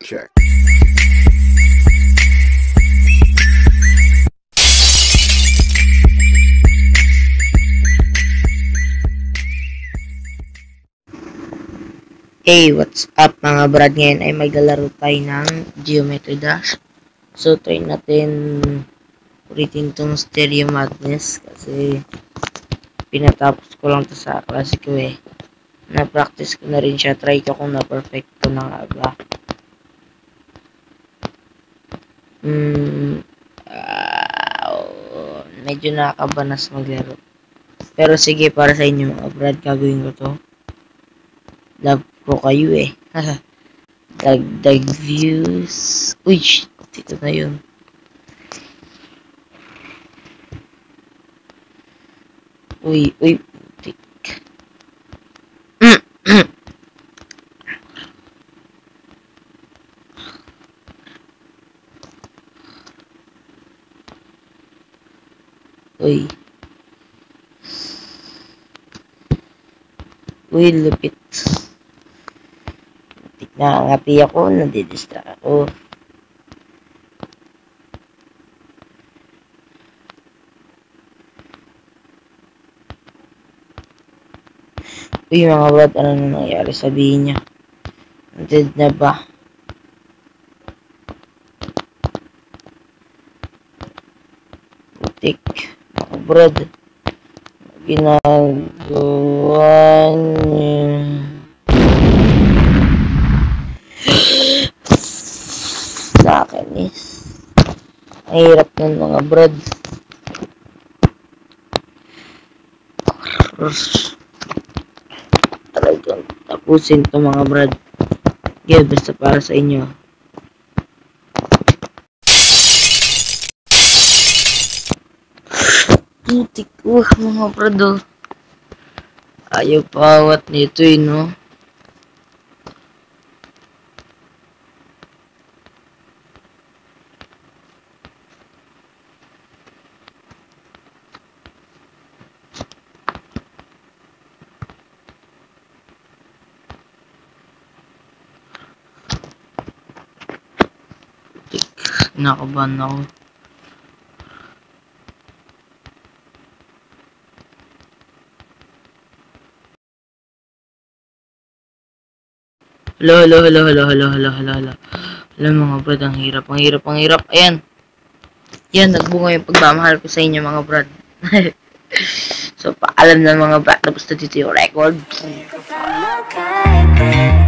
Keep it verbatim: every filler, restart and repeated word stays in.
check. Hey, what's up mga brad? Ngayon ay maglalaro tayo ng Geometry Dash. So, try natin ulitin tong Stereo Madness kasi pinatapos ko lang to sa klase ko eh. Na-practice ko na rin siya. Try ko kung na-perfecto na nga ba. Hmm, uh, medyo nakakabanas maglaro. Pero sige, para sa inyo mga brad, gagawin ko to. Love ko kayo eh. Dagdag views. Uy, shit. Dito na yun. Uy, uy. Tik. Uy. Uy, lupit. Nakangati ako, nadidistract ako. Uy mga brad, ano na nangyari? Sabihin niya. Dead na ba? Butik. Mga brad. Ginagawa niya. Sa akin is ang hirap ng mga brad. Talagang tapusin to mga brad. Okay, basta para sa inyo. Putik, uh, mga brad oh. Ayaw pawat nito eh no. Nakaban ako. Hello, hello, hello, hello, hello, hello, hello, hello. Hello mga brad, ang hirap, ang hirap, ang hirap. Ayan. Yan, nagbunga yung pagmamahal ko sa inyo mga brad. So, paalam na mga brad. Tapos na dito yung record.